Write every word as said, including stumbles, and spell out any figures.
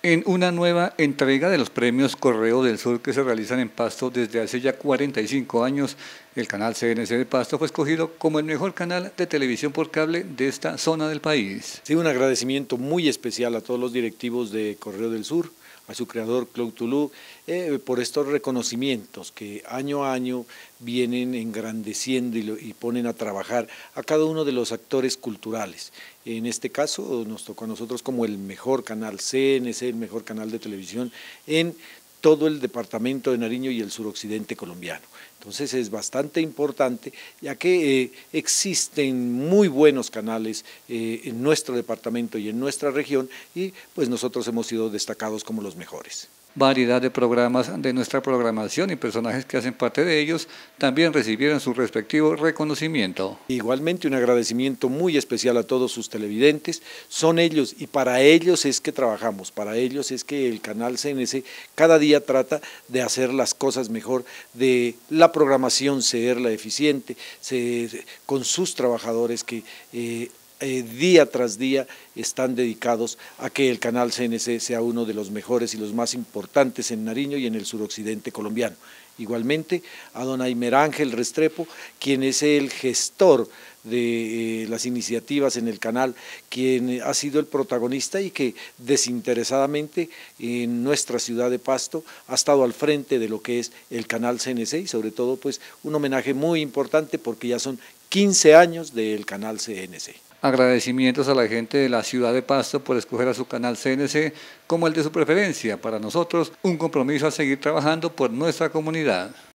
En una nueva entrega de los premios Correo del Sur que se realizan en Pasto desde hace ya cuarenta y cinco años, el canal C N C de Pasto fue escogido como el mejor canal de televisión por cable de esta zona del país. Sí, un agradecimiento muy especial a todos los directivos de Correo del Sur, a su creador Claude Toulouse, eh, por estos reconocimientos que año a año vienen engrandeciendo y, lo, y ponen a trabajar a cada uno de los actores culturales. En este caso nos tocó a nosotros como el mejor canal C N C, el mejor canal de televisión en todo el departamento de Nariño y el suroccidente colombiano. Entonces es bastante importante, ya que eh, existen muy buenos canales eh, en nuestro departamento y en nuestra región, y pues nosotros hemos sido destacados como los mejores. Variedad de programas de nuestra programación y personajes que hacen parte de ellos también recibieron su respectivo reconocimiento. Igualmente un agradecimiento muy especial a todos sus televidentes, son ellos y para ellos es que trabajamos, para ellos es que el canal C N C cada día trata de hacer las cosas mejor, de la programación serla eficiente, se, con sus trabajadores que eh, Eh, día tras día están dedicados a que el canal C N C sea uno de los mejores y los más importantes en Nariño y en el suroccidente colombiano. Igualmente a don Aymer Ángel Restrepo, quien es el gestor de eh, las iniciativas en el canal, quien ha sido el protagonista y que desinteresadamente en nuestra ciudad de Pasto ha estado al frente de lo que es el canal C N C y sobre todo pues un homenaje muy importante porque ya son quince años del canal C N C. Agradecimientos a la gente de la ciudad de Pasto por escoger a su canal C N C como el de su preferencia. Para nosotros, un compromiso a seguir trabajando por nuestra comunidad.